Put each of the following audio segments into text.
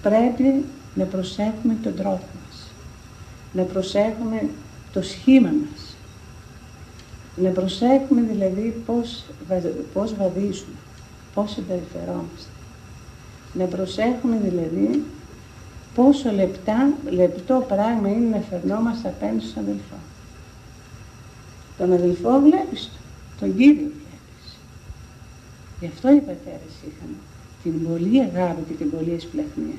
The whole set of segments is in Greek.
πρέπει να προσέχουμε τον τρόπο μας, να προσέχουμε το σχήμα μας, να προσέχουμε δηλαδή πώς βαδίζουμε, πώς συμπεριφερόμαστε, να προσέχουμε δηλαδή πόσο λεπτό πράγμα είναι να φερνόμαστε απέναντι στον αδελφό. Τον αδελφό βλέπεις τον Κύριο βλέπεις. Γι' αυτό οι πατέρες είχαν την πολύ αγάπη και την πολύ εσπλαχνία.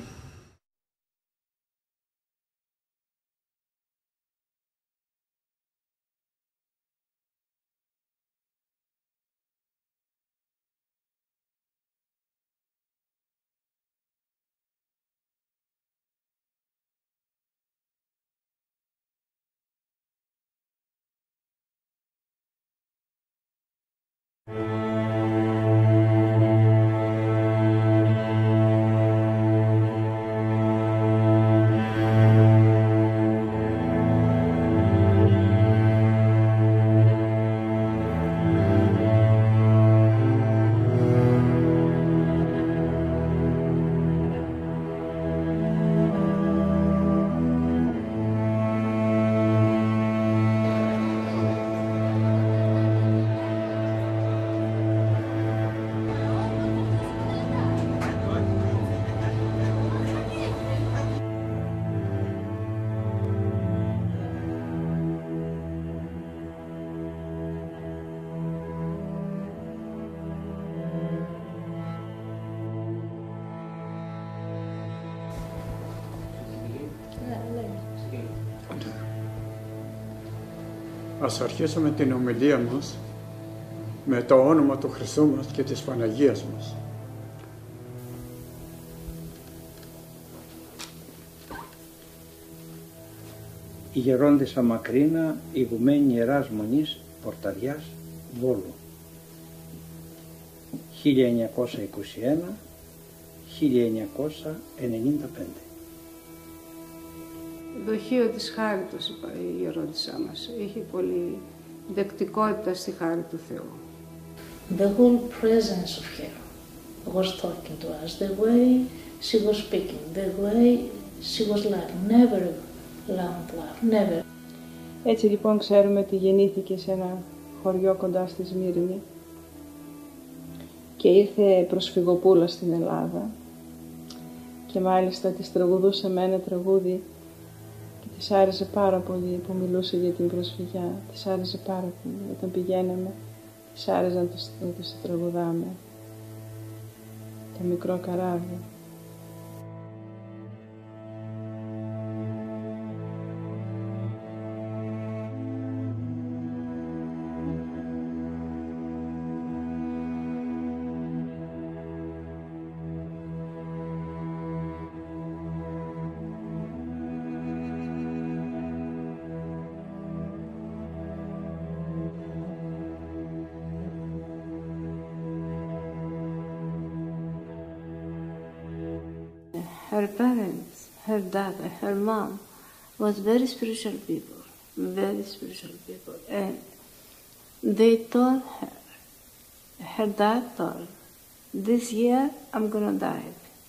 Ας αρχίσουμε την ομιλία μας με το όνομα του Χριστού μας και της Παναγίας μας. Η Γερόντισσα Μακρίνα, ηγουμένη Ιεράς Μονής Πορταριάς, Βόλου, 1921-1995. Δοχείο της χάριτος η Γερόντισσά μας. Είχε πολύ δεκτικότητα στη χάρη του Θεού. The whole presence of her was talking to us, the way she was speaking, the way she was loving, never loud love, never. Έτσι λοιπόν ξέρουμε ότι γεννήθηκε σε ένα χωριό κοντά στη Σμύρνη και ήρθε προσφυγοπούλα στην Ελλάδα και μάλιστα της τραγουδούσε με ένα τραγούδι και της άρεσε πάρα πολύ που μιλούσε για την προσφυγιά. Της άρεσε πάρα πολύ. Όταν πηγαίναμε, της άρεσε να τους τραγουδάμε. Το μικρό καράβι. Her parents, her dad, her mom was very spiritual people, and they told her dad told, this year I'm gonna die.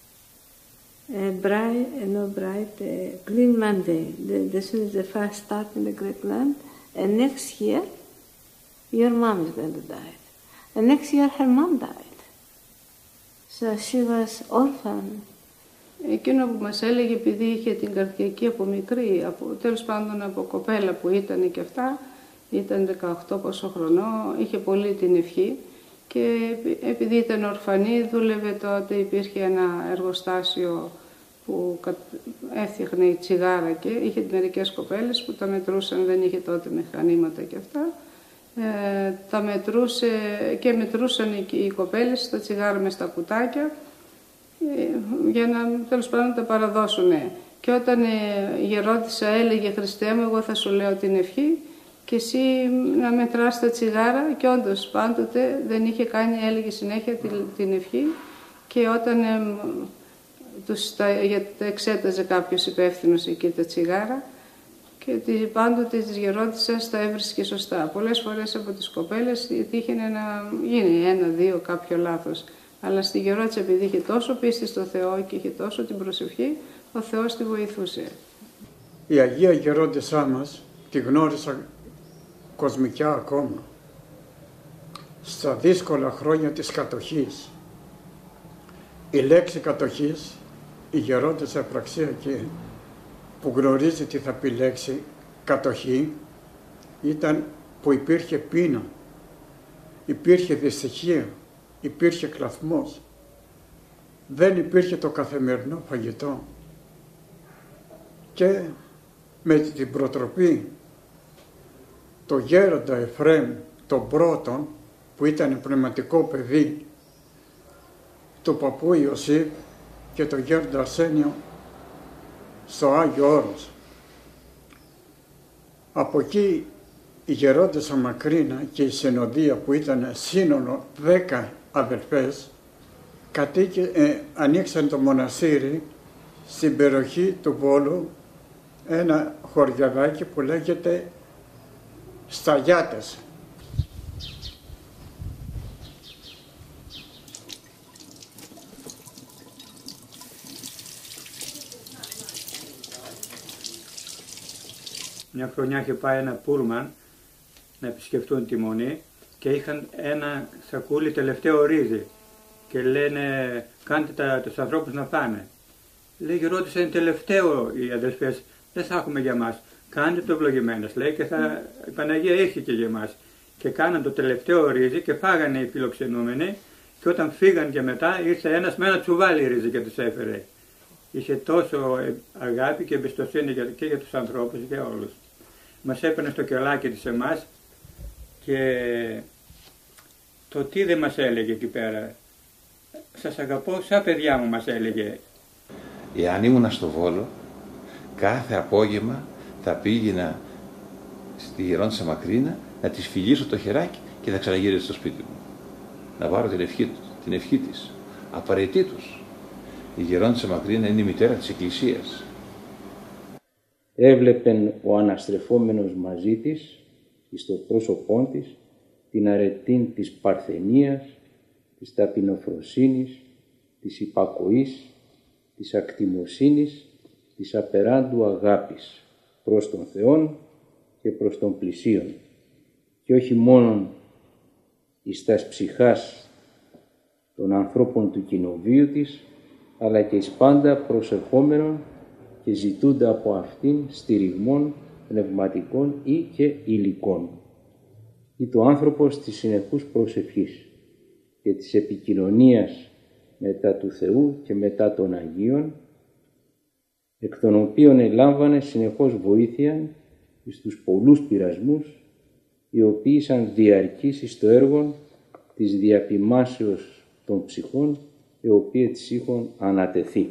Clean Monday, this is the first start in the Greek land, and next year your mom is going to die. And next year her mom died. So she was orphan. Εκείνο που μας έλεγε, επειδή είχε την καρδιακή από μικρή, τέλος πάντων από κοπέλα που ήταν και αυτά, ήταν 18 πόσο χρονών, είχε πολύ την ευχή και επειδή ήταν ορφανή, δούλευε τότε, υπήρχε ένα εργοστάσιο που έφτιαχνε η τσιγάρα και είχε μερικές κοπέλες που τα μετρούσαν, δεν είχε τότε μηχανήματα και αυτά. Τα μετρούσε και μετρούσαν οι κοπέλες τα τσιγάρα μες στα κουτάκια για να τέλος πάντων τα παραδώσουν. Και όταν η Γερόντισσα έλεγε «Χριστέ μου, εγώ θα σου λέω την ευχή και εσύ να μετράς τα τσιγάρα», και όντως πάντοτε δεν είχε κάνει, έλεγε συνέχεια την ευχή, και όταν τα εξέταζε κάποιος υπεύθυνος εκεί τα τσιγάρα και πάντοτε της Γερόντισσας τα έβρισκε σωστά. Πολλές φορές από τις κοπέλες τύχαινε να γίνει 1-2 κάποιο λάθος. Αλλά στη γερόντισσα, επειδή είχε τόσο πίστη στο Θεό και είχε τόσο την προσευχή, ο Θεός τη βοηθούσε. Η Αγία Γερόντισσά μας τη γνώρισα κοσμικά ακόμα. Στα δύσκολα χρόνια της κατοχής. Η λέξη κατοχής, η Γερόντισσα Επραξία που γνωρίζει τι θα πει λέξη κατοχή, ήταν που υπήρχε πείνα, υπήρχε δυστυχία, υπήρχε κλαθμός. Δεν υπήρχε το καθημερινό φαγητό. Και με την προτροπή το γέροντα Εφραίμ τον πρώτον, που ήταν πνευματικό παιδί του παππού Ιωσήφ, και το γέροντα Αρσένιο στο Άγιο Όρος. Από εκεί η γερόντισσα Μακρίνα και η συνοδεία, που ήταν σύνολο 10 αδελφές, ανοίξαν το μοναστήρι στην περιοχή του Βόλου, ένα χωριαδάκι που λέγεται Σταγιάτες. Μια χρονιά είχε πάει ένα πούλμαν να επισκεφτούν τη Μονή και είχαν ένα σακούλι τελευταίο ρύζι και λένε κάντε τους ανθρώπους να πάνε. Λέει γερόντισσα είναι τελευταίο οι αδελφές, δεν θα έχουμε για μας. Κάντε το ευλογημένος, λέει, και η Παναγία ήρθε και για μας. Και κάναν το τελευταίο ρύζι και φάγανε οι φιλοξενούμενοι και όταν φύγαν και μετά ήρθε ένας με ένα τσουβάλι ρύζι και τους έφερε. Είχε τόσο αγάπη και εμπιστοσύνη και για τους ανθρώπους και για όλους. Μας έπαιρνε στο κελάκι της εμάς και το τι δεν μας έλεγε εκεί πέρα. Σας αγαπώ σαν παιδιά μου μας έλεγε. Εάν ήμουνα στο Βόλο, κάθε απόγευμα θα πήγαινα στη γερόντισσα Μακρίνα να της φιλήσω το χεράκι και θα ξαναγύριζα στο σπίτι μου. Να πάρω την ευχή της. Απαραίτητος. Η γερόντισσα Μακρίνα είναι η μητέρα της Εκκλησίας. Έβλεπεν ο αναστρεφόμενος μαζί της, στο πρόσωπόν της, την αρετήν της παρθενίας, της ταπεινοφροσύνης, της υπακοής, της ακτιμοσύνης, της απεράντου αγάπης προς τον Θεόν και προς τον πλησίον, και όχι μόνον εις τας ψυχάς των ανθρώπων του κοινοβίου της, αλλά και εις πάντα προσερχόμενων και ζητούντα από αυτήν στηριγμών πνευματικών ή και υλικών. Ή το άνθρωπος της συνεχούς προσευχής και της επικοινωνίας μετά του Θεού και μετά των Αγίων, εκ των οποίων ελάμβανε συνεχώς βοήθεια στους πολλούς πειρασμούς, οι οποίοι σαν διαρκείς στο έργο της διαπημάσεως των ψυχών, οι οποίοι της είχαν ανατεθεί.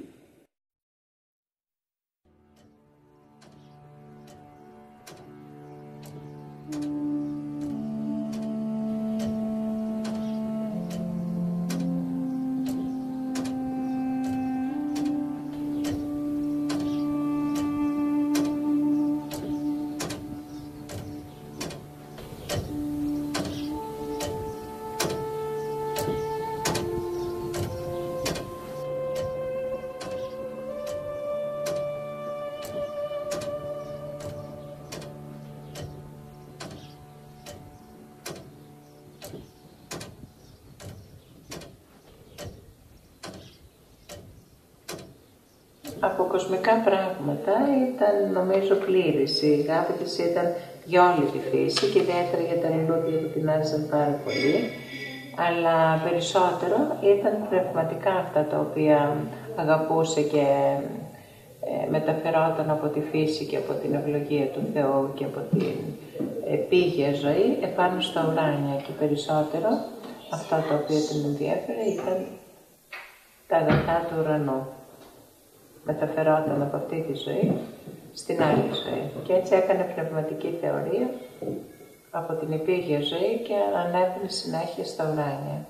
Από κοσμικά πράγματα ήταν νομίζω πλήρης. Η αγάπη της ήταν για όλη τη φύση και ιδιαίτερα για τα λουλούδια που την άρεσαν πάρα πολύ. Αλλά περισσότερο ήταν πνευματικά αυτά τα οποία αγαπούσε και μεταφερόταν από τη φύση και από την ευλογία του Θεού και από την επίγεια ζωή επάνω στα ουράνια. Και περισσότερο αυτό το οποίο την ενδιέφερε ήταν τα αγαθά του ουρανού. Μεταφερόταν από αυτή τη ζωή στην άλλη ζωή. Και έτσι έκανε πνευματική θεωρία από την επίγεια ζωή και ανέβαινε συνέχεια στα ουράνια.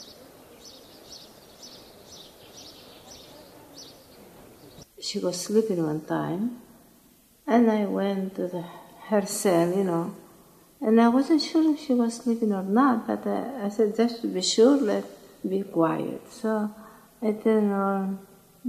She was sleeping one time and I went to her cell, and I wasn't sure if she was sleeping or not, but I said just to be sure, be quiet. So I turned on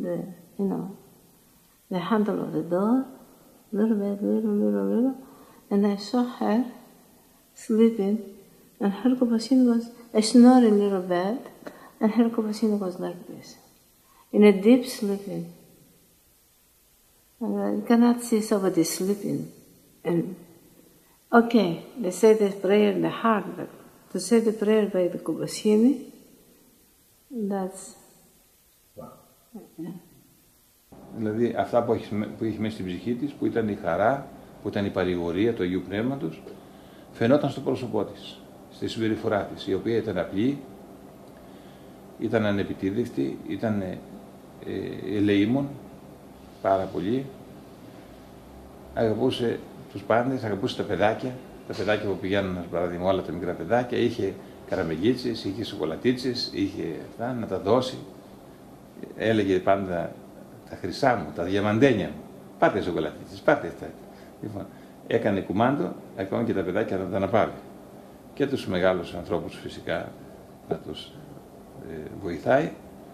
the handle of the door, little, and I saw her sleeping, and her compassion was a snoring little bed, and her compassion was like this, in a deep sleeping. And I cannot see somebody sleeping. And okay, they say the prayer in the heart, but to say the prayer by the Kubashini, that's... Yeah. Δηλαδή αυτά που είχε μέσα στην ψυχή της, που ήταν η χαρά, που ήταν η παρηγορία του Αγίου Πνεύματος, φαινόταν στο πρόσωπό της, στη συμπεριφορά της, η οποία ήταν απλή, ήταν ανεπιτίδεκτη, ήταν ελεήμων πάρα πολύ, αγαπούσε τους πάντες, αγαπούσε τα παιδάκια που πηγαίνουν, παράδειγμα, όλα τα μικρά παιδάκια, είχε καραμελίτσες, είχε σοκολατίτσες, είχε αυτά να τα δώσει, έλεγε πάντα τα χρυσά μου, τα διαμαντένια μου, πάρτε σοκολατίτσες, πάρτε αυτά. Λοιπόν, έκανε κουμάντο, ακόμα και τα παιδάκια να τα αναπάρει. Και τους μεγάλους ανθρώπους φυσικά να τους βοηθάει.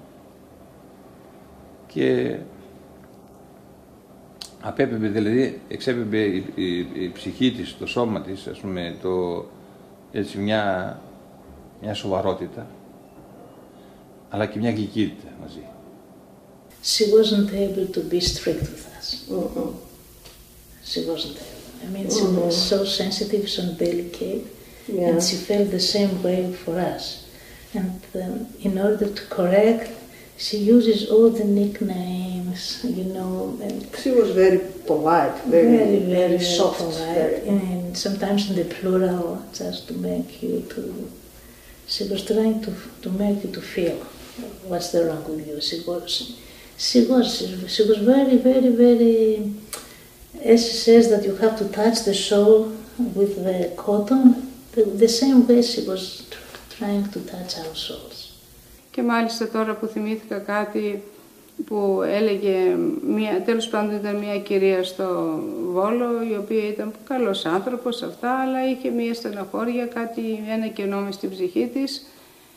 Και απέπεμπε, δηλαδή εξέπεμπε η ψυχή της, το σώμα της, ας πούμε, έτσι μια σοβαρότητα, αλλά και μια γλυκύτητα μαζί. She wasn't able to be strict with us. She wasn't able. I mean, she was so sensitive, so delicate, and she felt the same way for us. And in order to correct, she uses all the nicknames, you know. And she was very polite, very soft. Polite, and sometimes in the plural, just to make you to... She was trying to make you to feel what's the wrong with you. She was very, very, very... As she says that you have to touch the soul with the cotton, the same way she was trying to touch our souls. Και μάλιστα τώρα που θυμήθηκα κάτι που έλεγε, τέλος πάντων ήταν μια κυρία στο Βόλο, η οποία ήταν καλός άνθρωπος αυτά, αλλά είχε μια στεναχώρια, ένα κενό μες στην ψυχή της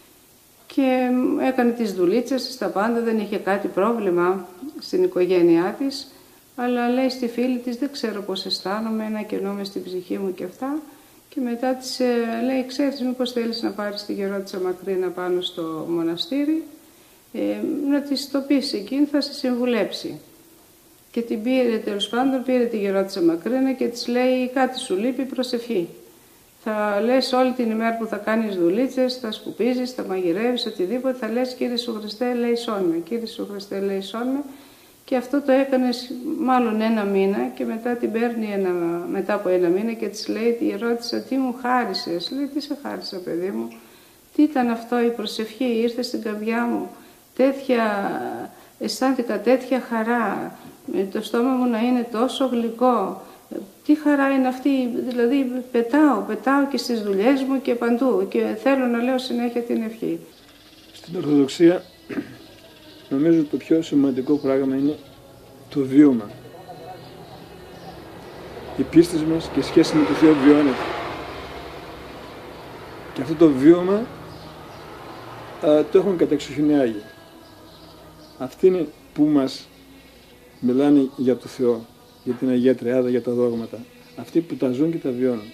και έκανε τις δουλίτσες στα πάντα, δεν είχε κάτι πρόβλημα στην οικογένειά της, αλλά λέει στη φίλη της, δεν ξέρω πώς αισθάνομαι, ένα κενό μες στην ψυχή μου και αυτά. Και μετά της λέει, ξέρεις, μήπως θέλεις να πάρεις τη γερόντισσα Μακρίνα πάνω στο μοναστήρι, να της το πεις εκείνη, θα σε συμβουλέψει. Και την πήρε, τέλος πάντων, πήρε τη γερόντισσα Μακρίνα και της λέει, κάτι σου λείπει, προσευχή. Θα λες όλη την ημέρα που θα κάνεις δουλίτσες, θα σκουπίζεις, θα μαγειρεύεις, οτιδήποτε, θα λες, Κύριε Σου Χριστέ, ελέησόν με, Κύριε Σου Χριστέ, ελέησόν με. Και αυτό το έκανε μάλλον ένα μήνα και μετά την παίρνει μετά από ένα μήνα και της λέει, τη ρώτησα, τι μου χάρισες. Λέει, τι σε χάρισα, παιδί μου, τι ήταν αυτό, η προσευχή ήρθε στην καρδιά μου, αισθάνθηκα τέτοια χαρά, το στόμα μου να είναι τόσο γλυκό, τι χαρά είναι αυτή, δηλαδή πετάω και στις δουλειές μου και παντού και θέλω να λέω συνέχεια την ευχή. Στην Ορθοδοξία νομίζω το πιο σημαντικό πράγμα είναι το βίωμα. Η πίστη μας και η σχέση με το Θεό βιώνεται. Και αυτό το βίωμα το έχουν κατεξοχήν οι Άγιοι. Αυτοί είναι που μας μιλάνε για το Θεό, για την Αγία Τριάδα, για τα δόγματα. Αυτοί που τα ζουν και τα βιώνουν.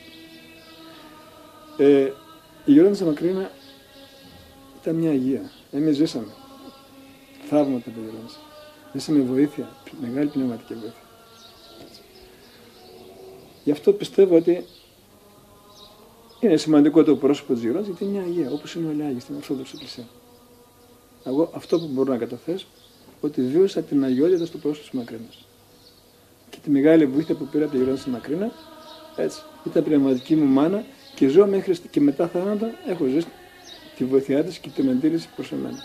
Η γερόντισσα Μακρίνα ήταν μια Αγία. Εμείς ζήσαμε θαύματα τα γερόντισσα. Ζήσαμε βοήθεια, μεγάλη πνευματική βοήθεια. Γι' αυτό πιστεύω ότι είναι σημαντικό το πρόσωπο της γερόντισσας, γιατί είναι μια Αγία, όπως είναι όλοι οι Άγιοι στην Ορθόδοξη Εκκλησία. Εγώ αυτό που μπορώ να καταθέσω, ότι βίωσα την αγιότητα στο πρόσωπο της Μακρίνας. Και τη μεγάλη βοήθεια που πήρα από τη γερόντισσα Μακρίνα, έτσι, ήταν πνευματική μου μάνα και ζω μέχρι και μετά θάνατο, έχω ζήσει τη βοήθειά της και την εντήρηση προς εμένα.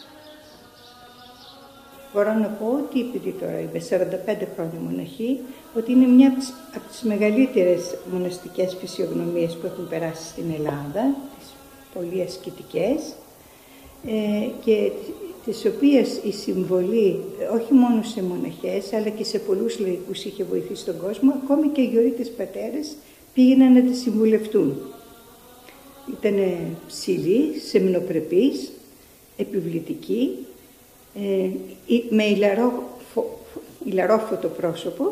Μπορώ να πω ότι επειδή τώρα είμαι 45 χρόνια μοναχή, ότι είναι μια από τις μεγαλύτερες μοναστικές φυσιογνωμίες που έχουν περάσει στην Ελλάδα, τις πολύ ασκητικές, και τις οποίες η συμβολή όχι μόνο σε μοναχές, αλλά και σε πολλούς λαϊκούς είχε βοηθήσει τον κόσμο, ακόμη και οι γεωρίτες πατέρες πήγαιναν να τις συμβουλευτούν. Ήταν ψηλοί, σεμνοπρεπείς, επιβλητική, με ηλαρόφωτο πρόσωπο,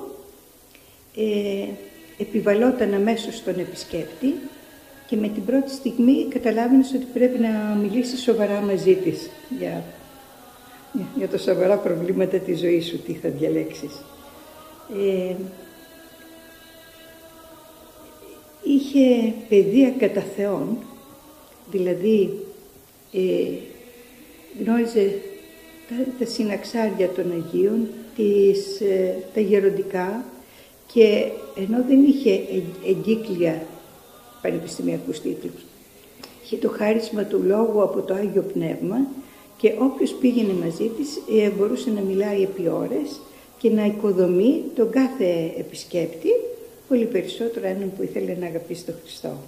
επιβαλόταν αμέσως στον επισκέπτη και με την πρώτη στιγμή καταλάβαινες ότι πρέπει να μιλήσεις σοβαρά μαζί της για τα σοβαρά προβλήματα της ζωής σου, τι θα διαλέξεις. Είχε παιδεία κατά Θεόν, δηλαδή γνώριζε τα συναξάρια των Αγίων, τα γεροντικά, και ενώ δεν είχε εγκύκλια πανεπιστημιακούς τίτλους, είχε το χάρισμα του λόγου από το Άγιο Πνεύμα και όποιος πήγαινε μαζί της μπορούσε να μιλάει επί ώρες και να οικοδομεί τον κάθε επισκέπτη, πολύ περισσότερο έναν που ήθελε να αγαπήσει τον Χριστό.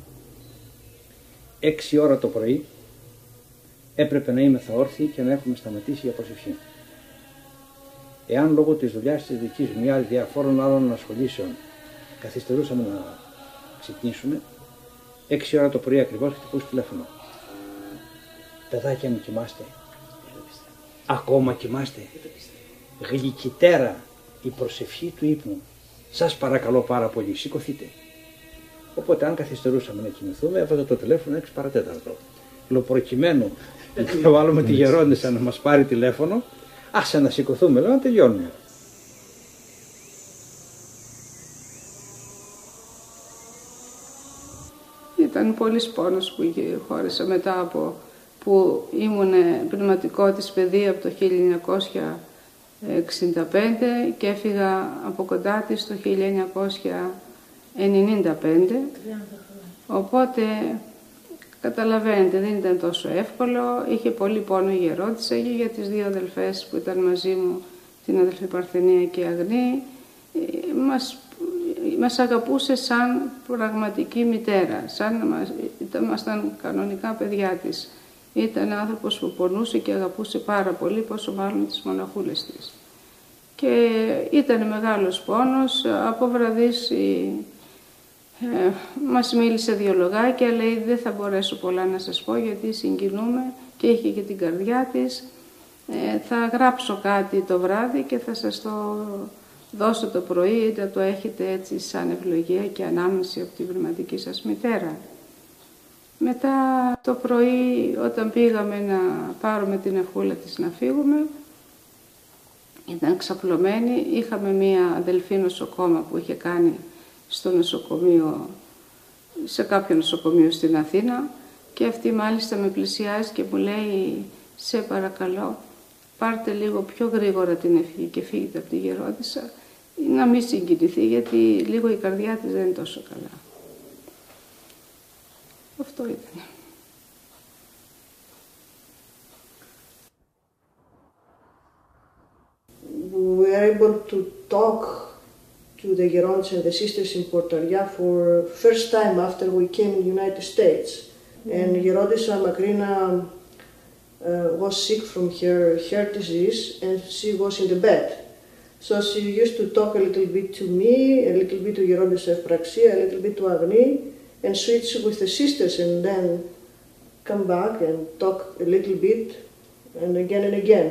6 ώρα το πρωί έπρεπε να είμαι όρθιοι και να έχουμε σταματήσει για προσευχή. Εάν λόγω της δουλειάς της δικής μου ή άλλων διαφόρων άλλων ασχολήσεων καθυστερούσαμε να ξυπνήσουμε, 6 ώρα το πρωί ακριβώς χτυπούσε τηλέφωνο. Παιδάκια μου, κοιμάστε? Ακόμα κοιμάστε? Γλυκυτέρα η προσευχή του ύπνου. Σας παρακαλώ πάρα πολύ, σηκωθείτε. Οπότε αν καθυστερούσαμε να κοιμηθούμε, έβαζα το τηλέφωνο 6 παρατέταρτο. Προκειμένου να βάλουμε τη γερόντισσα να μας πάρει τηλέφωνο, άσε να σηκωθούμε, λέω, να τελειώνουμε. Ήταν πολύς πόνος που χώρισα μετά από που ήμουν πνευματικό της παιδεία από το 1965 και έφυγα από κοντά της το 1995. Οπότε καταλαβαίνετε, δεν ήταν τόσο εύκολο, είχε πολύ πόνο η γερόντισσα και για τις 2 αδελφές που ήταν μαζί μου, την αδελφή Παρθενία και η Αγνή, μας αγαπούσε σαν πραγματική μητέρα, ήμασταν κανονικά παιδιά της. Ήταν άνθρωπος που πονούσε και αγαπούσε πάρα πολύ, πόσο μάλλον τις μοναχούλες της. Και ήταν μεγάλος πόνος, από βραδύς μας μίλησε 2 λογάκια, λέει δεν θα μπορέσω πολλά να σας πω γιατί συγκινούμε, και είχε και την καρδιά της. Θα γράψω κάτι το βράδυ και θα σας το δώσω το πρωί, να το έχετε έτσι σαν ευλογία και ανάμνηση από την πνευματική σας μητέρα. Μετά το πρωί όταν πήγαμε να πάρουμε την ευχούλα της να φύγουμε, ήταν ξαπλωμένη, είχαμε μία αδελφή νοσοκόμα που είχε κάνει στο νοσοκομείο, σε κάποιο νοσοκομείο στην Αθήνα, και αυτή μάλιστα με πλησιάζει και μου λέει σε παρακαλώ πάρτε λίγο πιο γρήγορα την ευχή και φύγετε από τη γερόντισσα, να μην συγκινηθεί γιατί λίγο η καρδιά της δεν είναι τόσο καλά. Αυτό ήταν. We were able to talk to the Geronts and the sisters in Portaria for first time after we came in the United States. And Gerontissa Makrina was sick from her heart disease and she was in the bed. So she used to talk a little bit to me, a little bit to Gerontissa Efpraxia, a little bit to Agni, and switch with the sisters and then come back and talk a little bit and again.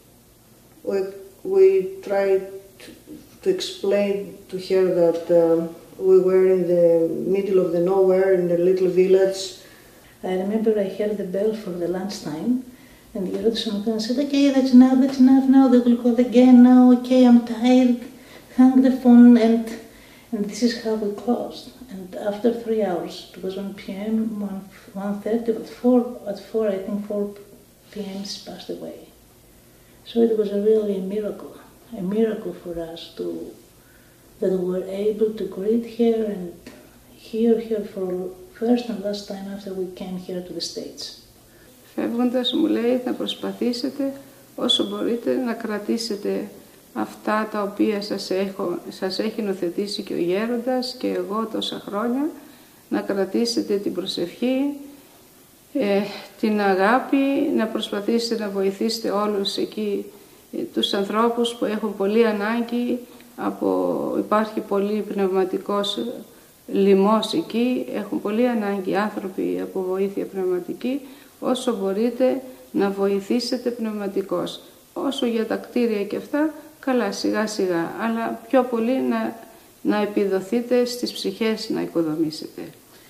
We tried to explain to her that we were in the middle of the nowhere in the little village. I remember I heard the bell for the lunchtime and the Geronts said, okay, that's enough now, they will call again now, okay, I'm tired, hang the phone, and this is how we closed. And after 3 hours, it was 1 p.m., 1:30, at 4 I think 4 p.m. passed away. So it was really a miracle for us that we were able to greet her and hear her for first and last time after we came here to the States. Φεύγοντας μου λέει να προσπαθήσετε όσο μπορείτε να κρατήσετε αυτά τα οποία σας έχει νοθετήσει και ο γέροντας και εγώ τόσα χρόνια, να κρατήσετε την προσευχή, την αγάπη, να προσπαθήσετε να βοηθήσετε όλους εκεί τους ανθρώπους που έχουν πολύ ανάγκη, υπάρχει πολύ πνευματικός λοιμός εκεί, έχουν πολύ ανάγκη άνθρωποι από βοήθεια πνευματική, όσο μπορείτε να βοηθήσετε πνευματικώς. Όσο για τα κτίρια και αυτά, καλά σιγά σιγά, αλλά πιο πολύ να επιδοθείτε στις ψυχές να οικοδομήσετε.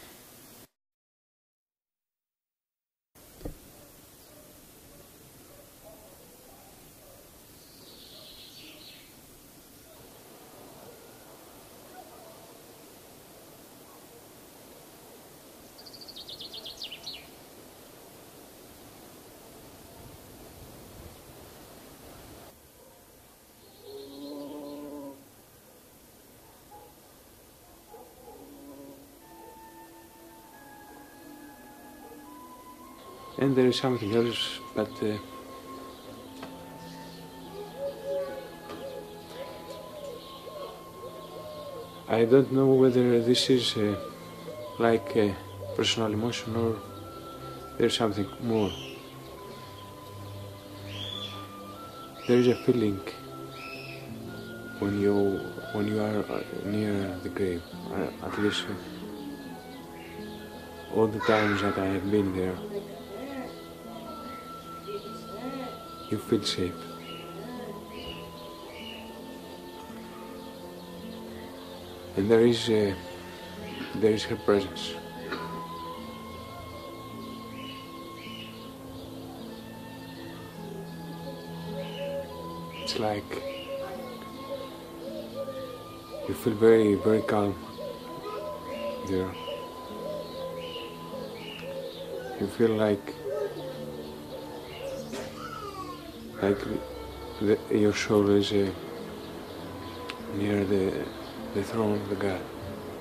And there is something else that I don't know whether this is like a personal emotion or there's something more. There is a feeling when you are near the grave, at least all the times that I have been there. You feel safe. And there is her presence. It's like you feel very, very calm there. You feel like your soul is near the throne of the God.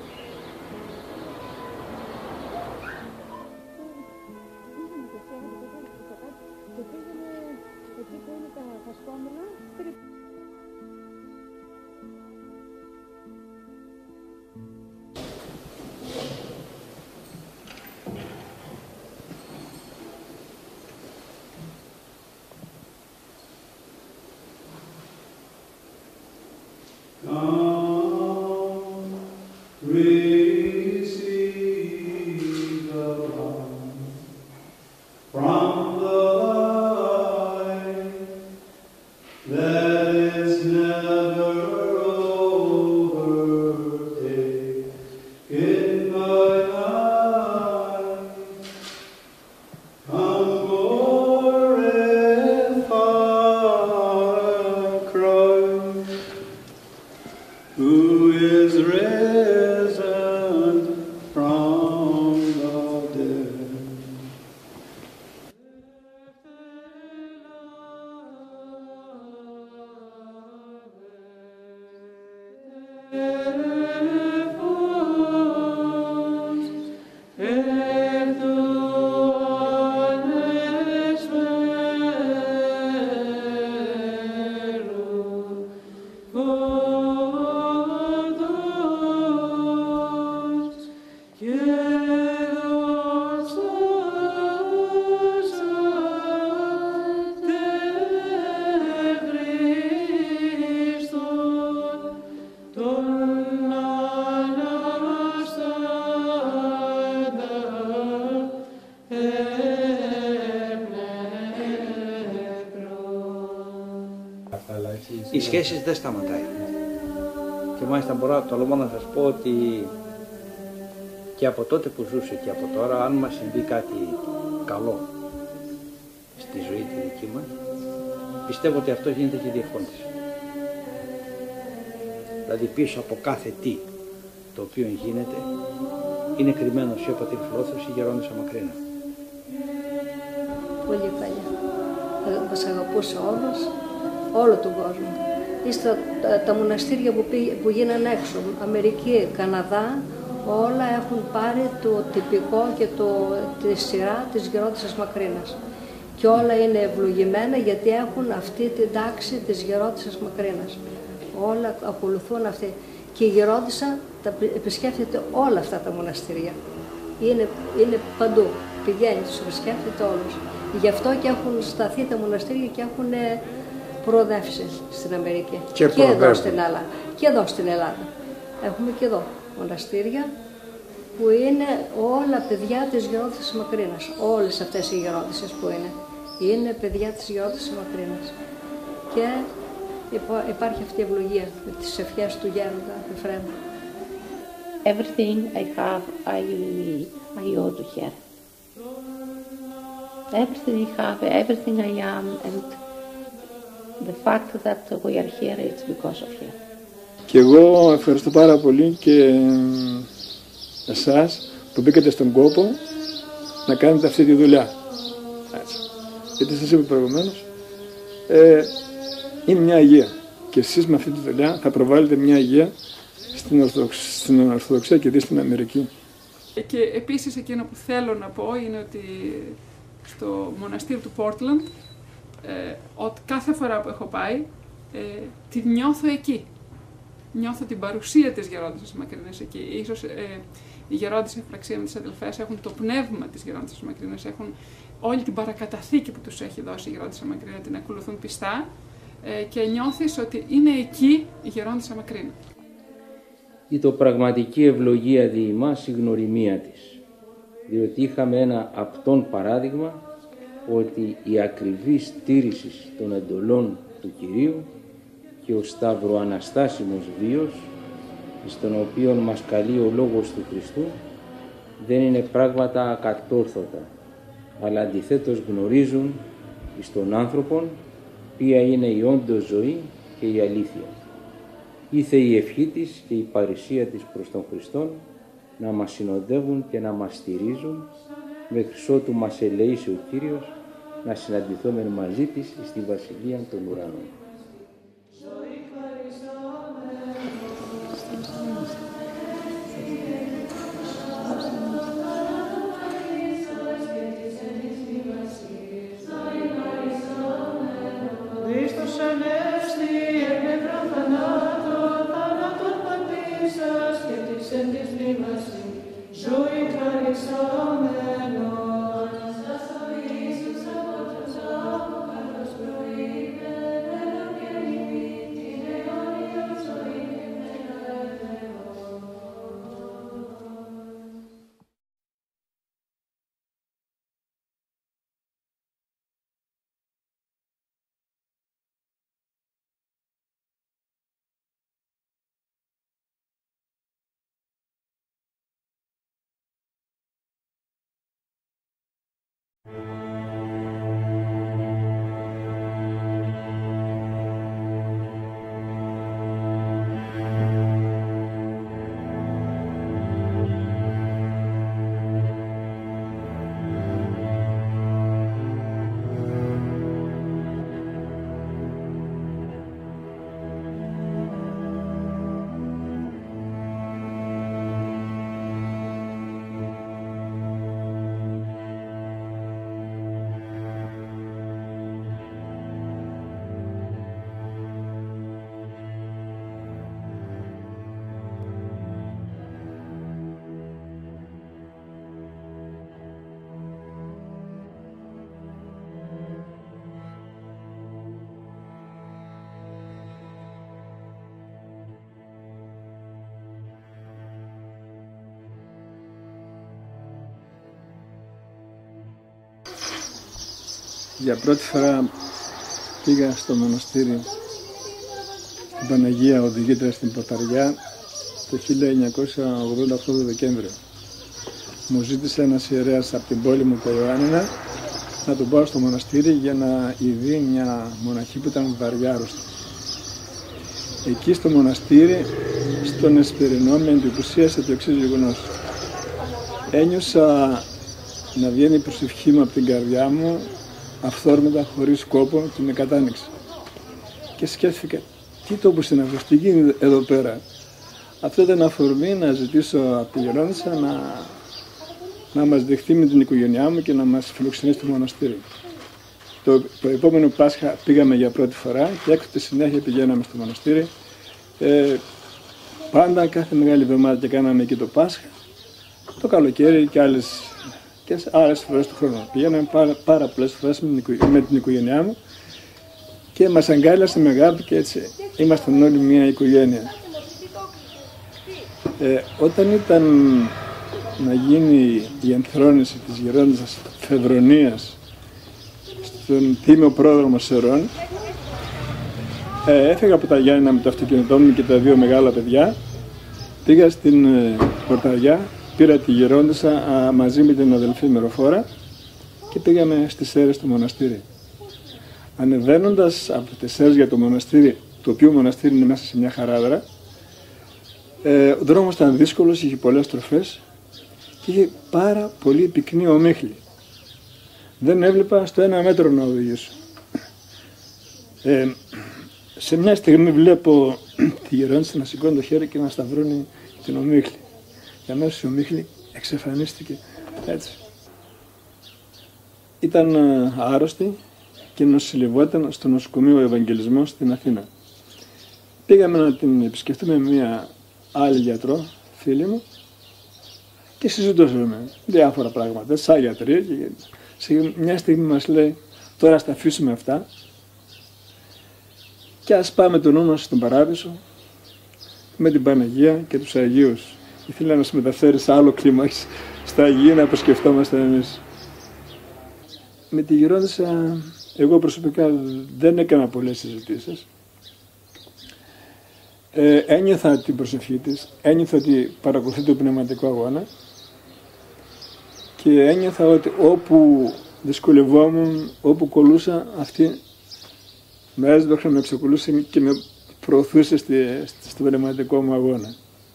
Οι σχέσεις δεν σταματάει. Και μάλιστα τολμώ να σας πω ότι και από τότε που ζούσε και από τώρα, αν μας συμβεί κάτι καλό στη ζωή τη δική μας, πιστεύω ότι αυτό γίνεται και διευκόλυνση. Δηλαδή πίσω από κάθε τι το οποίο γίνεται είναι κρυμμένος ή από την Φιλόθρος ή Γερόντισσα Μακρίνα. Πολύ παλιά. Μας αγαπούσε όλους, όλο τον κόσμο. Ύστερα τα μοναστήρια που γίνανε έξω, Αμερική, Καναδά, όλα έχουν πάρει το τυπικό και τη σειρά της Γερόντισσας Μακρίνας. Και όλα είναι ευλογημένα γιατί έχουν αυτή την τάξη της Γερόντισσας Μακρίνας. Όλα ακολουθούν αυτή. Και η Γερόντισσα επισκέφτεται όλα αυτά τα μοναστήρια. Είναι παντού. Πηγαίνει, τους επισκέφτεται όλους. Γι' αυτό και έχουν σταθεί τα μοναστήρια και έχουν προοδεύσει στην Αμερική. Και εδώ στην Ελλάδα. Και εδώ στην Ελλάδα. Έχουμε και εδώ μοναστήρια που είναι όλα παιδιά της Γερόντισσας Μακρίνας. Όλες αυτές οι γερόντισσες που είναι. Είναι παιδιά της Γερόντισσας Μακρύνας. Και υπάρχει αυτή η ευλογία με τις ευχές του γέροντα Εφραίμ. Everything I have, I owe to her. Everything I have, everything I am, and the fact that we are here, it's because of her. Και εγώ ευχαριστώ πάρα πολύ και εσάς που μπήκατε στον κόπο να κάνετε αυτή τη δουλειά. Έτσι. Γιατί σας είπα προηγουμένως, είναι μια αγία. Και εσείς με αυτή τη δουλειά θα προβάλλετε μια αγία στην Ορθοδοξία και στην Αμερική. Και επίσης εκείνο που θέλω να πω είναι ότι στο μοναστήρι του Portland, ότι κάθε φορά που έχω πάει, τη νιώθω εκεί. Νιώθω την παρουσία της Γερόντισσας Μακρύνας εκεί. Ίσως η Γερόντισσα Ευφραξία με τις αδελφές έχουν το πνεύμα της Γερόντισσας Μακρύνας, έχουν όλη την παρακαταθήκη που τους έχει δώσει η Γερόντισσα Μακρύνα, την ακολουθούν πιστά και νιώθεις ότι είναι εκεί η Γερόντισσα Μακρύνα. Ή το πραγματική ευλογία δι' ημάς η γνωριμία της, διότι είχαμε ένα απτόν παράδειγμα ότι η ακριβή στήριση των εντολών του Κυρίου και ο σταυροαναστάσιμος βίος, στον οποίο μας καλεί ο Λόγος του Χριστού, δεν είναι πράγματα ακατόρθωτα, αλλά αντιθέτως γνωρίζουν εις τον άνθρωπον ποια είναι η όντως ζωή και η αλήθεια. Ήθε η ευχή της και η παρησία της προς τον Χριστόν να μας συνοδεύουν και να μας στηρίζουν μέχρι ότου μας ελεήσει ο Κύριος να συναντηθούμε μαζί της στη Βασιλεία των Ουρανών. Για πρώτη φορά πήγα στο μοναστήρι στην Παναγία Οδηγήτρια στην Πορταριά το 1988 το Δεκέμβριο. Μου ζήτησε ένας ιερέας από την πόλη μου, τα Ιωάννινα, να τον πάω στο μοναστήρι για να ειδεί μια μοναχή που ήταν βαριά άρρωστη. Εκεί στο μοναστήρι, στον Εσπερινό, με εντυπωσίασε το εξής γεγονός. Ένιωσα να βγαίνει η προσευχή μου από την καρδιά μου αυθόρμητα, χωρίς κόπο, και με κατάνοιξε. Και σκέφτηκα, τι τόπος είναι αυτός, τι γίνεται εδώ πέρα. Αυτό ήταν αφορμή να ζητήσω από τη Γερόντισσα να μας δεχτεί με την οικογένειά μου και να μας φιλοξενήσει στο μοναστήρι. Το επόμενο Πάσχα πήγαμε για πρώτη φορά και έκτοτε συνέχεια πηγαίναμε στο μοναστήρι. Πάντα κάθε μεγάλη εβδομάδα και κάναμε εκεί το Πάσχα, το καλοκαίρι και άλλες φορές του χρόνου. Πηγαίναμε πάρα πολλές φορές με την οικογένειά μου και μας αγκάλιασε με αγάπη και έτσι ήμασταν όλοι μια οικογένεια. Όταν ήταν να γίνει η ενθρόνηση της Γερόντισσας Φεβρονίας στον τίμιο πρόδρομο Σερών. Έφυγα από τα Γιάννηνα με το αυτοκίνητό μου και τα δύο μεγάλα παιδιά. Πήγα στην Πορταριά, πήρα τη γερόντισσα μαζί με την αδελφή Μυροφόρα και πήγαμε στις Σέρρες στο μοναστήρι. Ανεβαίνοντας από τις Σέρρες για το μοναστήρι, το οποίο μοναστήρι είναι μέσα σε μια χαράδρα, ο δρόμος ήταν δύσκολος, είχε πολλές στροφές και είχε πάρα πολύ πυκνή ομίχλη. Δεν έβλεπα στο 1 μέτρο να οδηγήσω. Σε μια στιγμή βλέπω τη γερόντισσα να σηκώνει το χέρι και να σταυρώνει την ομίχλη. Και αμέσως η ομίχλη εξαφανίστηκε έτσι. Ήταν άρρωστη και νοσηλευόταν στο νοσοκομείο Ευαγγελισμός στην Αθήνα. Πήγαμε να την επισκεφτούμε με μια άλλη γιατρό, φίλη μου, και συζητούσαμε διάφορα πράγματα, σαν γιατροί. Και σε μια στιγμή μας λέει, τώρα ας τα αφήσουμε αυτά και ας πάμε το νου μας στον Παράδεισο με την Παναγία και τους Αγίους. Ήθελα να μας μεταφέρει σε άλλο κλίμα, στα Αγία να αποσκεφτόμαστε εμείς. Με τη γερόντισσα, εγώ προσωπικά δεν έκανα πολλές συζητήσεις. Ένιωθα την προσευχή της, ένιωθα ότι παρακολουθεί το πνευματικό αγώνα και ένιωθα ότι όπου δυσκολευόμουν, όπου κολούσα, αυτή με έσβοχνε, με εξακολούσε και με προωθούσε στο πνευματικό μου αγώνα.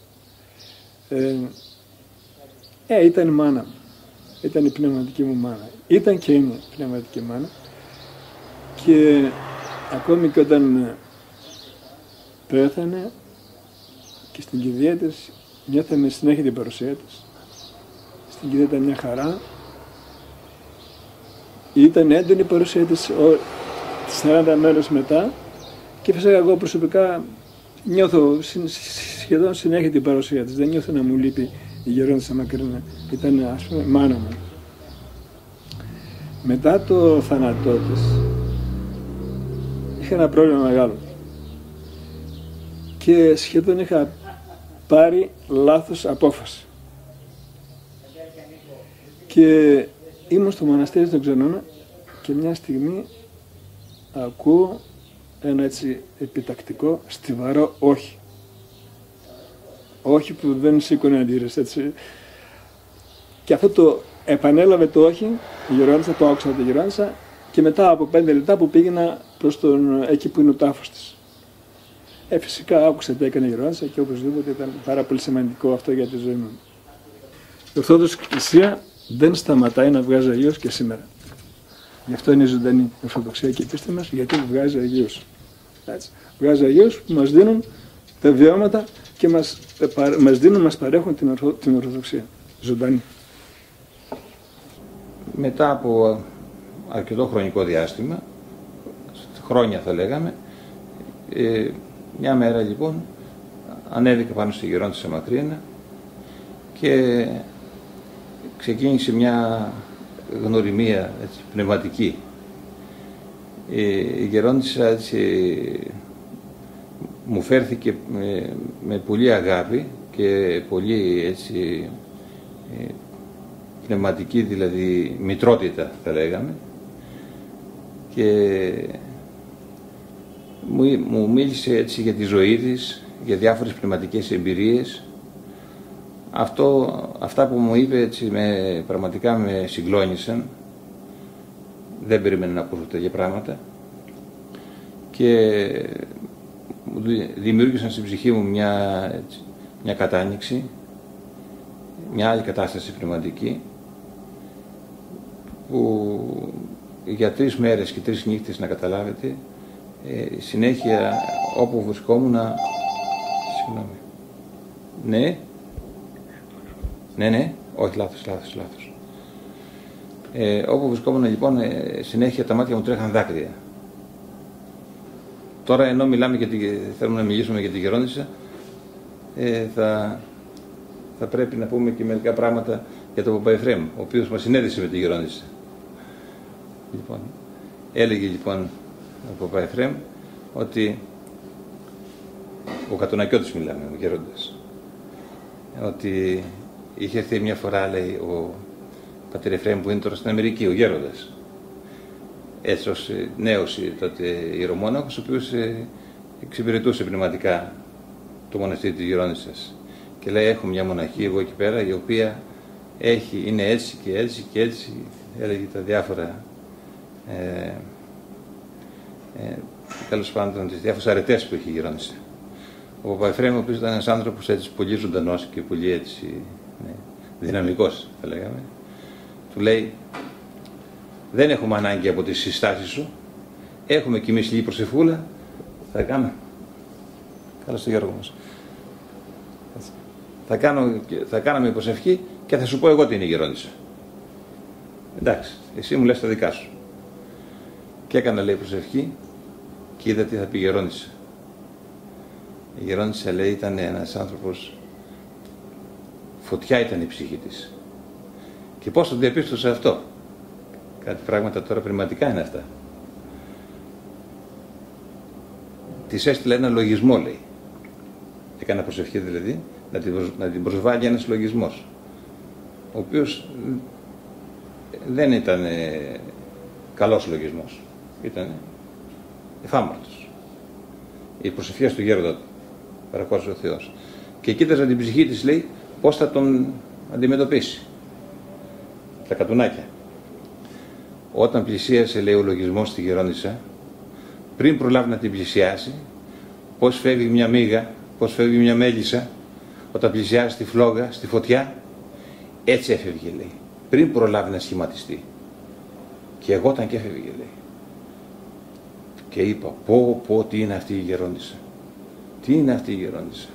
Ήταν η μάνα μου, ήταν η πνευματική μου μάνα, ήταν και είναι η πνευματική μάνα και ακόμη και όταν πέθανε και στην κηδεία της νιώθαμε συνέχεια την παρουσία της. Στην κηδεία ήταν μια χαρά, ήταν έντονη η παρουσία της 40 μέρες μετά και φυσικά εγώ προσωπικά νιώθω σχεδόν συνέχεια την παρουσία της. Δεν νιώθω να μου λείπει η γερόντισσα Μακρίνα. Ήταν, ας πούμε, μάνα μου. Μετά το θάνατό της είχα ένα πρόβλημα μεγάλο και σχεδόν είχα πάρει λάθος απόφαση. Και ήμουν στο μοναστήρι στον Ξενώνα και μια στιγμή ακούω ένα έτσι επιτακτικό, στιβαρό όχι. Όχι που δεν σήκωνε αντίρρηση, έτσι. Και αυτό το επανέλαβε το όχι, η γερόντισσα, το άκουσα από τη γερόντισσα και μετά από 5 λεπτά που πήγαινα προς εκεί που είναι ο τάφος της. Φυσικά άκουσα τι έκανε η γερόντισσα και οπωσδήποτε ήταν πάρα πολύ σημαντικό αυτό για τη ζωή μου. Η Ορθόδοξη Εκκλησία δεν σταματάει να βγάζει Αγίους και σήμερα. Γι' αυτό είναι η ζωντανή η Ορθοδοξία και η πίστη μας, γιατί βγάζει Αγίους. Έτσι. Βγάζει Αγίους που μας δίνουν τα βιώματα και μας παρέχουν την Ορθοδοξία. Ζωντανή. Μετά από αρκετό χρονικό διάστημα, χρόνια θα λέγαμε, μια μέρα λοιπόν ανέβηκα πάνω στη γερόντισσα Μακρίνα και ξεκίνησε μια γνωριμία έτσι, πνευματική. Η γερόντισσα έτσι, μου φέρθηκε με πολύ αγάπη και πολύ έτσι, πνευματική δηλαδή μητρότητα θα λέγαμε και μου μίλησε έτσι για τη ζωή της, για διάφορες πνευματικές εμπειρίες. Αυτά που μου είπε έτσι, πραγματικά με συγκλώνησαν. Δεν περίμενα να ακούσω τέτοια πράγματα και δημιούργησαν στην ψυχή μου μια κατάνοιξη, μια άλλη κατάσταση πνευματική που για 3 μέρες και 3 νύχτες, να καταλάβετε, συνέχεια όπου βρισκόμουν συγγνώμη. Ναι, όχι, λάθος. Όπου βρισκόμουν λοιπόν, συνέχεια τα μάτια μου τρέχαν δάκρυα. Τώρα ενώ μιλάμε και θέλουμε να μιλήσουμε για τη γερόντισσα, θα πρέπει να πούμε και μερικά πράγματα για τον Παπά Εφραίμ, ο οποίος μας συνέδεσε με τη γερόντισσα. Λοιπόν, έλεγε λοιπόν ο Παπά Εφραίμ ότι ο Κατονακιώτης μιλάμε, ο γέροντας, ότι είχε έρθει μια φορά, λέει, ο Πατήρ Εφραίμ που είναι τώρα στην Αμερική, ο γέροντας, έτσι ως νέος τότε ιερομόναχος, ο οποίος εξυπηρετούσε πνευματικά το μοναστήρι της Γερόντισσας. Και λέει, έχω μια μοναχή εγώ εκεί πέρα, η οποία είναι έτσι και έτσι και έτσι, έλεγε τα διάφορα, τέλος πάντων, τις διάφορες αρετές που είχε η Γερόντισσα. Ο Παπαεφραίμ, ο οποίος ήταν ένας άνθρωπος έτσι πολύ ζωντανός και πολύ έτσι, δυναμικός, θα λέγαμε, του λέει, δεν έχουμε ανάγκη από τις συστάσεις σου, έχουμε κι εμείς λίγη προσευχούλα, θα κάνουμε. Καλώς το Γιώργο μας. Θα κάναμε προσευχή και θα σου πω εγώ τι είναι η Γερόντισσα. Εντάξει, εσύ μου λες τα δικά σου. Και έκανα, λέει, προσευχή και είδα τι θα πει η Γερόντισσα. Η Γερόντισσα, λέει, ήταν ένας άνθρωπος, φωτιά ήταν η ψυχή της. Και πώς το διαπίστωσε αυτό? Κάτι πράγματα τώρα πνευματικά είναι αυτά. Της έστειλε ένα λογισμό, λέει. Έκανα προσευχή δηλαδή, να την προσβάλλει ένας λογισμός, ο οποίος δεν ήταν καλός λογισμός, ήταν εφάμαρτος. Η προσευχή του γέροντα, παρακώσει ο Θεός. Και κοίταζε την ψυχή της, λέει, πώς θα τον αντιμετωπίσει. Τα κατουνάκια. Όταν πλησίασε, λέει, ο λογισμός στη Γερόντισσα, πριν προλάβει να την πλησιάσει, πώς φεύγει μια μύγα, πώς φεύγει μια μέλισσα, όταν πλησιάζει στη φλόγα, στη φωτιά, έτσι έφευγε, λέει, πριν προλάβει να σχηματιστεί. Και εγώ όταν και έφευγε, λέει. Και είπα, πω, τι είναι αυτή η Γερόντισσα. Τι είναι αυτή η Γερόντισσα.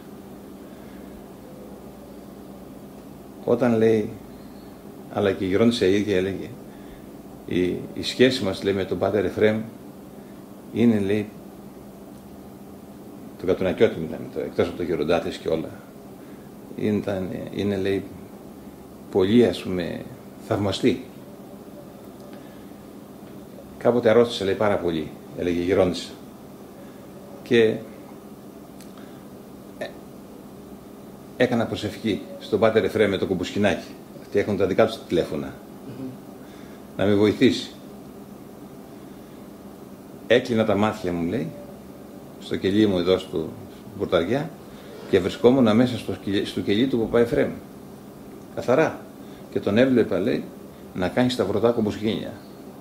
Όταν, λέει, αλλά και η Γερόντισσα η ίδια έλεγε, η σχέση μας, λέει, με τον Πάτερ Εφραίμ είναι, λέει, τον Κατουνακιώτη μιλάμε τώρα, εκτός από το γεροντάτες και όλα. Είναι, λέει, πολύ, ας πούμε, θαυμαστή. Κάποτε αρρώστησε, λέει, πάρα πολύ, έλεγε η Γερόντισσα. Και έκανα προσευχή στον Πάτερ Εφραίμ με το κουμπουσκινάκι. Αυτοί έχουν τα δικά τους τηλέφωνα. Να με βοηθήσει. Έκλεινα τα μάτια μου, λέει, στο κελί μου εδώ στο Πορταριά και βρισκόμουν μέσα στο κελί του Παπά Εφραίμ. Καθαρά. Και τον έβλεπα, λέει, να κάνει σταυρωτά κομπουσκίνια.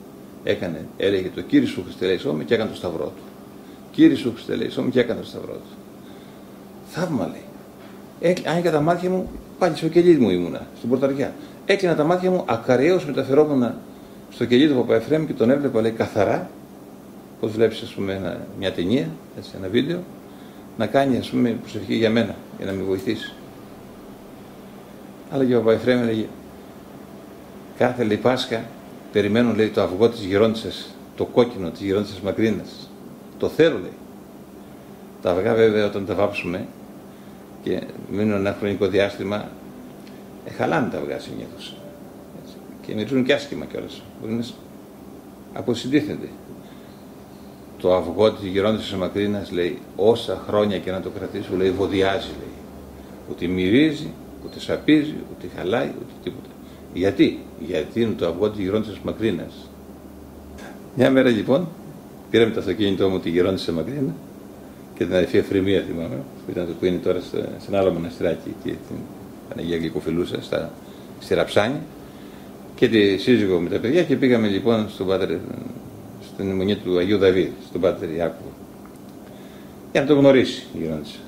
Έλεγε το Κύριε σου Χριστέ, λέει, σώμη, και έκανε το σταυρό του. Κύριε σου Χριστέ, λέει, σώμη, και έκανε το σταυρό του. Θαύμα, λέει. Άνοιγα τα μάτια μου, πάλι στο κελί μου ήμουνα, στην Πορταριά. Έκλεινα τα μάτια μου, ακαραίως μεταφερόμουν στο κελί του Παπά Εφραίμ και τον έβλεπα, λέει, καθαρά. Πώς βλέπεις, ας πούμε, μια ταινία, έτσι, ένα βίντεο, να κάνει, ας πούμε, προσευχή για μένα, για να με βοηθήσει. Αλλά και ο Παπά Εφραίμ έλεγε, κάθε, λέει, Πάσχα περιμένουν, λέει, το αυγό της Γερόντισσας, το κόκκινο της Γερόντισσας Μακρίνας. Το θέλω, λέει. Τα αυγά, βέβαια, όταν τα βάψουμε και μείνουν ένα χρονικό διάστημα, χαλάνε τα αυγά συνήθως. Και μυρίζουν και άσχημα κιόλας. Μπορεί να αποσυντίθενται. Το αυγό της Γερόντισσας Μακρίνας, λέει, όσα χρόνια και να το κρατήσω, λέει, βοδιάζει, λέει. Ούτε μυρίζει, ούτε σαπίζει, ούτε χαλάει, ούτε τίποτα. Γιατί? Γιατί είναι το αυγό της Γερόντισσας Μακρίνας. Μια μέρα, λοιπόν, πήραμε το αυτοκίνητό μου τη Γερόντισσα Μακρίνα και την αδερφή Εφρεμία, θυμάμαι, που είναι τώρα σε ένα άλλο μοναστηράκι εκεί, την Παναγία Γλυκοφιλούσα, στη Ραψάνη, και τη σύζυγο με τα παιδιά, και πήγαμε, λοιπόν, στην μονή του Αγίου Δαβίδ, στον Πάτερ Ιάκωβο, για να το γνωρίσει η Γερόντισσα.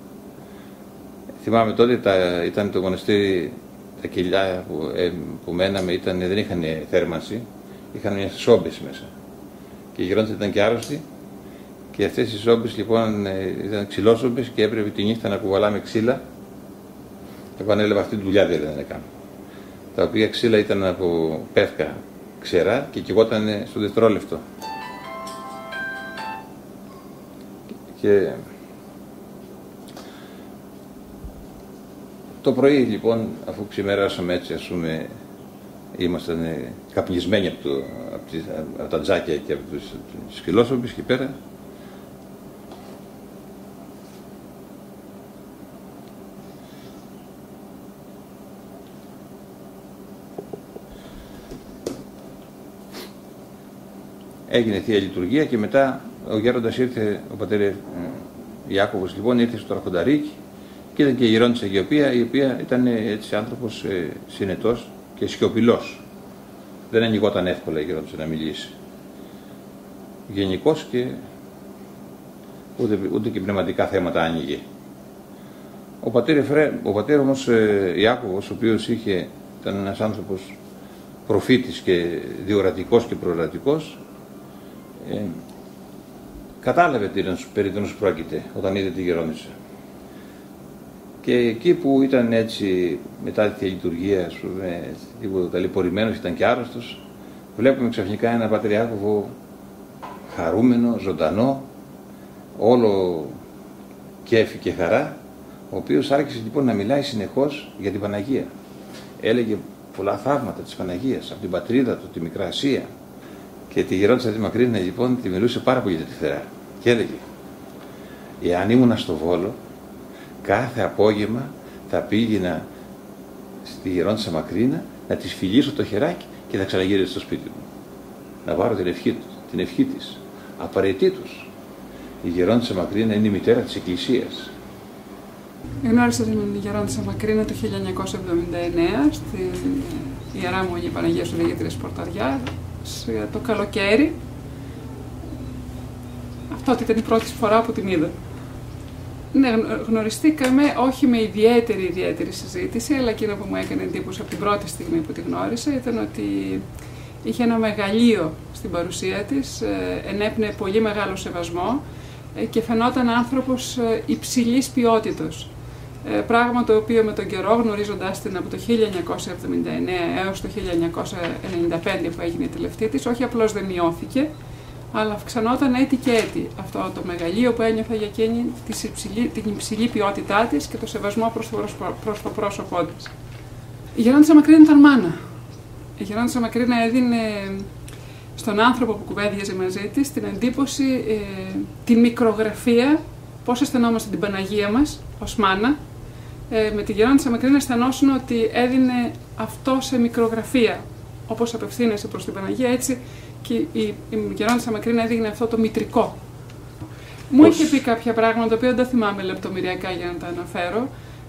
Θυμάμαι τότε ήταν το μοναστήρι, τα κελιά που μέναμε δεν είχαν θέρμανση, είχαν μια σόμπες μέσα. Και η Γερόντισσα ήταν και άρρωστη, και αυτές οι σόμπες, λοιπόν, ήταν ξυλόσομπες και έπρεπε τη νύχτα να κουβαλάμε ξύλα. Εγώ ανέλαβα αυτή τη δουλειά, δηλαδή, να κάνω. Τα οποία ξύλα ήταν από πεύκα ξερά και κυγόταν στο δευτερόλεπτο. Και το πρωί, λοιπόν, αφού ξημεράσαμε έτσι, ας πούμε, ήμασταν καπνισμένοι από τα τζάκια και από τους σκυλόσομπες και πέρα. έγινε Θεία Λειτουργία και μετά ο γέροντας ήρθε, ο πατέρ Ιάκωβος λοιπόν ήρθε στο Αρχονταρίκι και ήταν και η γερόντισσα Αγιοπία, η οποία ήταν έτσι άνθρωπος συνετός και σιωπηλός. Δεν ανοιγόταν εύκολα η γερόντισσα να μιλήσει. Γενικώς και ούτε και πνευματικά θέματα άνοιγε. Ο πατέρ όμως Ιάκωβος, ο οποίος ήταν ένας άνθρωπος προφήτης και διορατικός και προορατικός, κατάλαβε περί τίνος πρόκειται όταν είδε τη γερόντισσα. Και εκεί που ήταν έτσι μετά τη Θεία Λειτουργία, ας πούμε, ταλαιπωρημένος, ήταν και άρρωστος, βλέπουμε ξαφνικά έναν πατέρ Ιάκωβο χαρούμενο, ζωντανό, όλο κέφι και χαρά, ο οποίος άρχισε λοιπόν να μιλάει συνεχώς για την Παναγία. Έλεγε πολλά θαύματα της Παναγίας, από την πατρίδα του, τη Μικρά Ασία. Και τη γερόντισσα τη Μακρίνα λοιπόν τη μιλούσε πάρα πολύ για τη Θερά. Και έλεγε, εάν ήμουνα στο Βόλο, κάθε απόγευμα θα πήγαινα στη γερόντισσα Μακρίνα να της φιλήσω το χεράκι και θα ξαναγύρω στο σπίτι μου. Να πάρω την ευχή της. Απαραίτητος. Η γερόντισσα Μακρίνα είναι η μητέρα της Εκκλησίας. Γνώρισα την γερόντισσα Μακρίνα το 1979 στην Ιερά Μονή Παναγίας Οδηγήτριας Πορταριάς, το καλοκαίρι. Αυτό ήταν η πρώτη φορά που την είδα. Ναι, γνωριστήκαμε όχι με ιδιαίτερη συζήτηση, αλλά εκείνο που μου έκανε εντύπωση από την πρώτη στιγμή που τη γνώρισα ήταν ότι είχε ένα μεγαλείο στην παρουσία της, ενέπνεε πολύ μεγάλο σεβασμό και φαινόταν άνθρωπος υψηλής ποιότητος. Πράγμα το οποίο με τον καιρό, γνωρίζοντας την από το 1979 έως το 1995 που έγινε η τελευταία της, όχι απλώς δεν μειώθηκε, αλλά αυξανόταν έτη και έτη. Αυτό το μεγαλείο που ένιωθα για εκείνη, την υψηλή ποιότητά της και το σεβασμό προς το πρόσωπό της. Η γερόντισσα Μακρίνα ήταν μάνα. Η γερόντισσα Μακρίνα έδινε στον άνθρωπο που κουβέντιαζε μαζί της την εντύπωση, την μικρογραφία, πώς αισθανόμαστε την Παναγία μας ως μάνα. Με τη γερόντισσα Μακρίνα αισθανόσουν ότι έδινε αυτό σε μικρογραφία. Όπως απευθύνεσαι προς την Παναγία, έτσι και η γερόντισσα Μακρίνα έδινε αυτό το μητρικό. Μου είχε πει κάποια πράγματα, τα οποία δεν θυμάμαι λεπτομεριακά για να τα αναφέρω.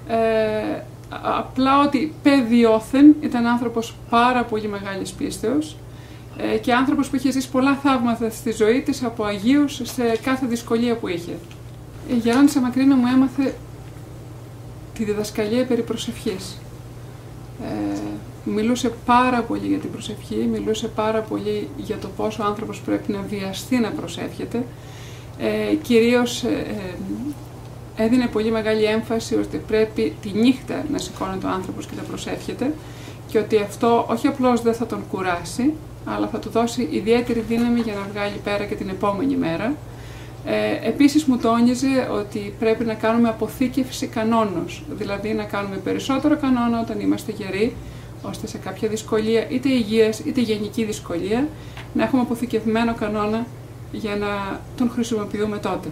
Απλά ότι παιδιόθεν ήταν άνθρωπος πάρα πολύ μεγάλης πίστεως και άνθρωπος που είχε ζήσει πολλά θαύματα στη ζωή της από Αγίους σε κάθε δυσκολία που είχε. Η γερόντισσα Μακρίνα μου έμαθε τη διδασκαλία περί προσευχής. Μιλούσε πάρα πολύ για την προσευχή, μιλούσε πάρα πολύ για το πόσο ο άνθρωπος πρέπει να βιαστεί να προσεύχεται. Κυρίως έδινε πολύ μεγάλη έμφαση ότι πρέπει τη νύχτα να σηκώνεται ο άνθρωπος και να προσεύχεται και ότι αυτό όχι απλώς δεν θα τον κουράσει, αλλά θα του δώσει ιδιαίτερη δύναμη για να βγάλει πέρα και την επόμενη μέρα. Επίσης μου τόνιζε ότι πρέπει να κάνουμε αποθήκευση κανόνος, δηλαδή να κάνουμε περισσότερο κανόνα όταν είμαστε γεροί, ώστε σε κάποια δυσκολία, είτε υγείας είτε γενική δυσκολία, να έχουμε αποθηκευμένο κανόνα για να τον χρησιμοποιούμε τότε.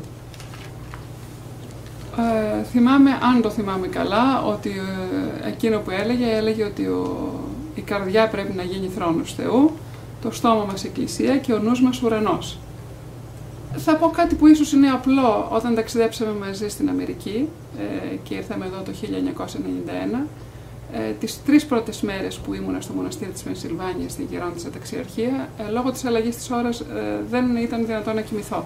Θυμάμαι, αν το θυμάμαι καλά, ότι εκείνο που έλεγε ότι η καρδιά πρέπει να γίνει θρόνος Θεού, το στόμα μας εκκλησία και ο νους μας ουρανός. Θα πω κάτι που ίσως είναι απλό. Όταν ταξιδέψαμε μαζί στην Αμερική και ήρθαμε εδώ το 1991, τις 3 πρώτες μέρες που ήμουνα στο μοναστήρι της Πενσιλβάνιας στη γερόντισσα ταξιαρχία, λόγω της αλλαγής της ώρας δεν ήταν δυνατόν να κοιμηθώ.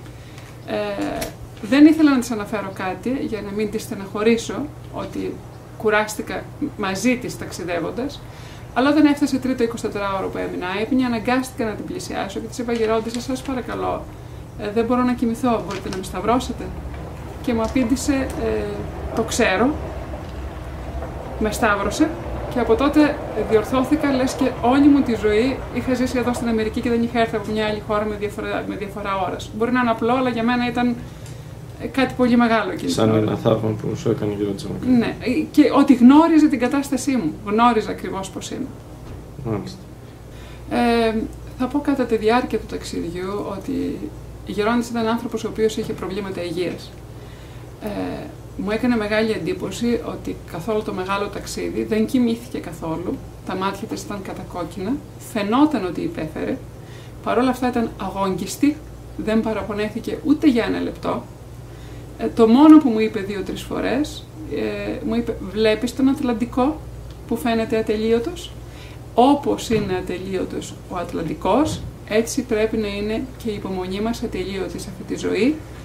Δεν ήθελα να της αναφέρω κάτι για να μην τη στεναχωρήσω ότι κουράστηκα μαζί της ταξιδεύοντας, αλλά όταν έφτασε τρίτο 24ωρο που έμεινα άυπνη, αναγκάστηκα να την πλησιάσω και της είπα: γερόντισσα, σας παρακαλώ, δεν μπορώ να κοιμηθώ, μπορείτε να με σταυρώσετε? Και μου απήντησε: το ξέρω. Με σταύρωσε και από τότε διορθώθηκα, λες και όλη μου τη ζωή είχα ζήσει εδώ στην Αμερική και δεν είχα έρθει από μια άλλη χώρα με διαφορά ώρας. Μπορεί να είναι απλό, αλλά για μένα ήταν κάτι πολύ μεγάλο εκείνη. Σαν ένα θαύμα που σου έκανε η γερόντισσα Μακρίνα. Ναι, και ότι γνώριζε την κατάστασή μου. Γνώριζε ακριβώς πώς είμαι. Μάλιστα. Θα πω κατά τη διάρκεια του ταξιδιού ότι η γερόντισσα ήταν άνθρωπος ο οποίος είχε προβλήματα υγείας. Μου έκανε μεγάλη εντύπωση ότι καθ' όλο το μεγάλο ταξίδι δεν κοιμήθηκε καθόλου, τα μάτια της ήταν κατακόκκινα, φαινόταν ότι υπέφερε, Παρ' όλα αυτά ήταν αγόγγιστη, δεν παραπονέθηκε ούτε για ένα λεπτό. Το μόνο που μου είπε 2-3 φορές, μου είπε «Βλέπεις τον Ατλαντικό που φαίνεται ατελείωτος? Όπως είναι ατελείωτος ο Ατλαντικός, έτσι πρέπει να είναι και η υπομονή μας ατελείωτη σε αυτή τη ζωή.